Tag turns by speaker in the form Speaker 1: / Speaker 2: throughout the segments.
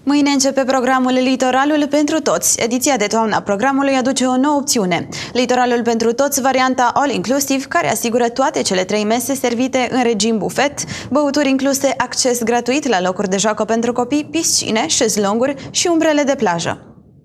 Speaker 1: Mâine începe programul Litoralul pentru toți. Ediția de toamnă a programului aduce o nouă opțiune. Litoralul pentru toți, varianta all-inclusiv, care asigură toate cele 3 mese servite în regim bufet, băuturi incluse, acces gratuit la locuri de joacă pentru copii, piscine, șezlonguri și umbrele de plajă.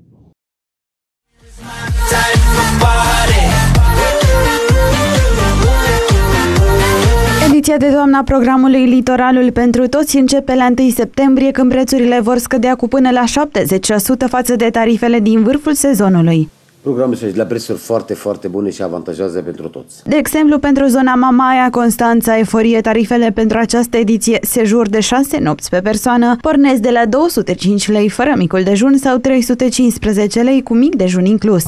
Speaker 1: Ediția de toamnă a programului Litoralul pentru toți începe la 1 septembrie, când prețurile vor scădea cu până la 70% față de tarifele din vârful sezonului.
Speaker 2: Programul este la prețuri foarte bune și avantajoase pentru toți.
Speaker 1: De exemplu, pentru zona Mamaia, Constanța, Eforie, tarifele pentru această ediție, sejur de 6 nopți pe persoană, pornesc de la 205 lei fără micul dejun sau 315 lei cu mic dejun inclus.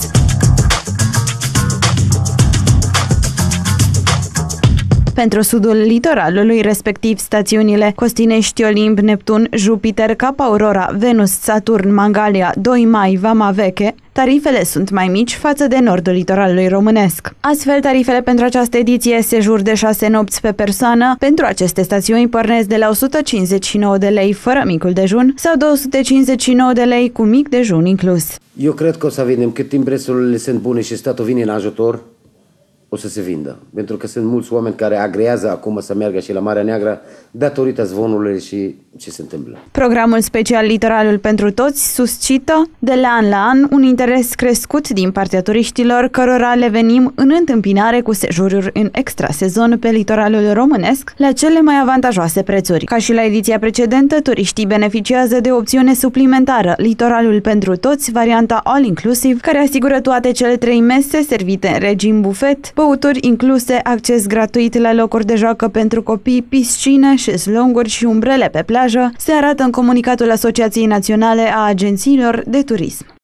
Speaker 1: Pentru sudul litoralului, respectiv stațiunile Costinești, Olimp, Neptun, Jupiter, Cap Aurora, Venus, Saturn, Mangalia, 2 Mai, Vama Veche, tarifele sunt mai mici față de nordul litoralului românesc. Astfel, tarifele pentru această ediție, sejur de 6 nopți pe persoană, pentru aceste stațiuni pornesc de la 159 de lei fără micul dejun sau 259 de lei cu mic dejun inclus.
Speaker 2: Eu cred că o să vedem cât timp prețurile sunt bune și statul vine în ajutor, o să se vindă. Pentru că sunt mulți oameni care agrează acum să meargă și la Marea Neagră datorită zvonului și ce se întâmplă.
Speaker 1: Programul special Litoralul pentru toți suscită de la an un interes crescut din partea turiștilor, cărora le venim în întâmpinare cu sejururi în extrasezon pe litoralul românesc la cele mai avantajoase prețuri. Ca și la ediția precedentă, turiștii beneficiază de o opțiune suplimentară, Litoralul pentru toți, varianta all-inclusiv, care asigură toate cele 3 mese servite în regim bufet, băuturi incluse, acces gratuit la locuri de joacă pentru copii, piscine, șezlonguri și umbrele pe plajă, se arată în comunicatul Asociației Naționale a Agențiilor de Turism.